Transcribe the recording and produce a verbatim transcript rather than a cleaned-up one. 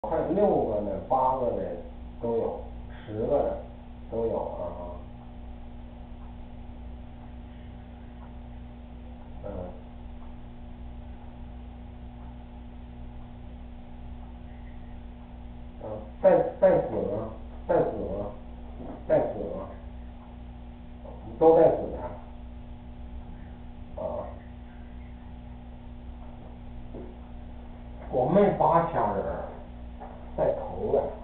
我看六个的、八个的都有，十个的都有啊啊。嗯。嗯，带带子吗？带子吗？带子吗？都带子的。啊。我卖八家人，带头的。